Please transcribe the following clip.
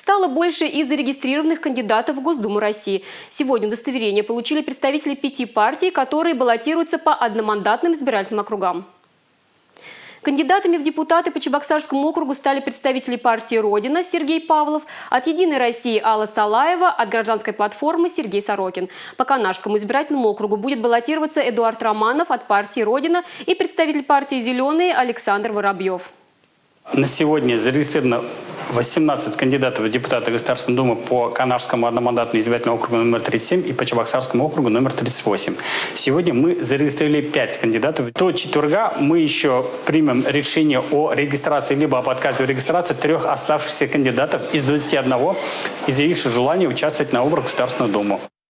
стало больше из зарегистрированных кандидатов в Госдуму России. Сегодня удостоверение получили представители 5 партий, которые баллотируются по одномандатным избирательным округам. Кандидатами в депутаты по Чебоксарскому округу стали представители партии «Родина» Сергей Павлов, от «Единой России» Алла Салаева, от «Гражданской платформы» Сергей Сорокин. По Канашскому избирательному округу будет баллотироваться Эдуард Романов от партии «Родина» и представитель партии «Зеленые» Александр Воробьев. На сегодня зарегистрировано 18 кандидатов в депутаты Государственной Думы по Канашскому одномандатному избирательному округу номер 37 и по Чебоксарскому округу номер 38. Сегодня мы зарегистрировали 5 кандидатов. До четверга мы еще примем решение о регистрации либо об отказе в регистрации 3 оставшихся кандидатов из 21, изъявивших желание участвовать на выборах в Государственную Думу.